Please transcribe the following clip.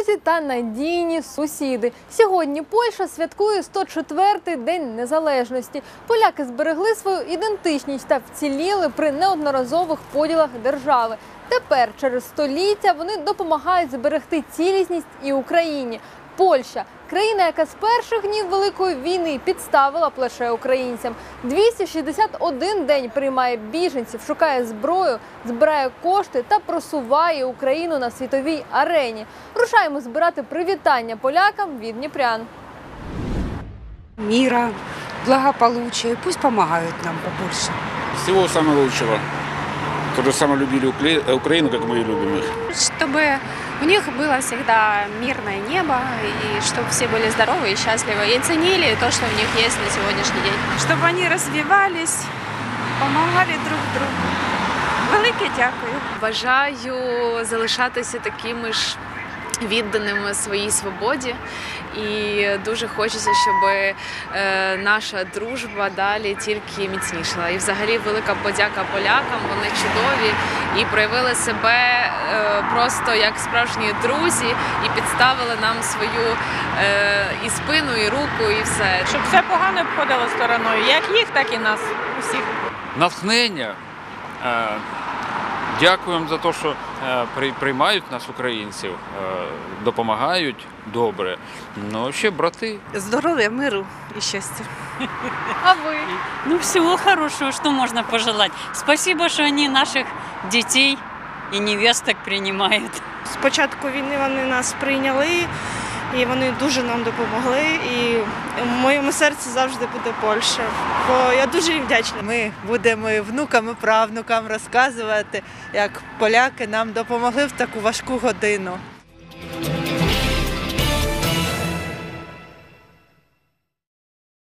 друзі та надійні сусіди. Сьогодні Польща святкує 104-й День Незалежності. Поляки зберегли свою ідентичність та вціліли при неодноразових поділах держави. Тепер, через століття, вони допомагають зберегти цілісність і Україні. Польща – країна, яка з перших днів Великої війни підставила плече українцям. 261 день приймає біженців, шукає зброю, збирає кошти та просуває Україну на світовій арені. Рушаємо збирати привітання полякам від дніпрян. Мира, благополучия, пусть помогают нам побольше. Всего самого лучшего. Тоже самое любили Украину, как мы и любим их. Чтобы у них было всегда мирное небо, и чтобы все были здоровы и счастливы, и ценили то, что у них есть на сегодняшний день. Чтобы они развивались, помогали друг другу. Велике дякую. Бажаю залишатися такими ж відданими своїй свободі, і дуже хочеться, щоб наша дружба далі тільки міцнішала. І взагалі велика подяка полякам, вони чудові і проявили себе просто як справжні друзі і підставили нам свою і спину, і руку, і все. Щоб все погано обходило стороною, як їх, так і нас усіх. Натхнення. Дякуємо за те, що приймають нас, українців, допомагають добре. Ну, ще брати. Здоровья, миру и счастья. А ви? Ну, всего хорошего, что можно пожелать. Спасибо, что они наших детей и невесток принимают. З початку війни вони нас прийняли, і вони дуже нам допомогли. І в моєму серці завжди буде Польща, бо я дуже їм вдячна. Ми будемо і внукам, і правнукам розказувати, як поляки нам допомогли в таку важку годину.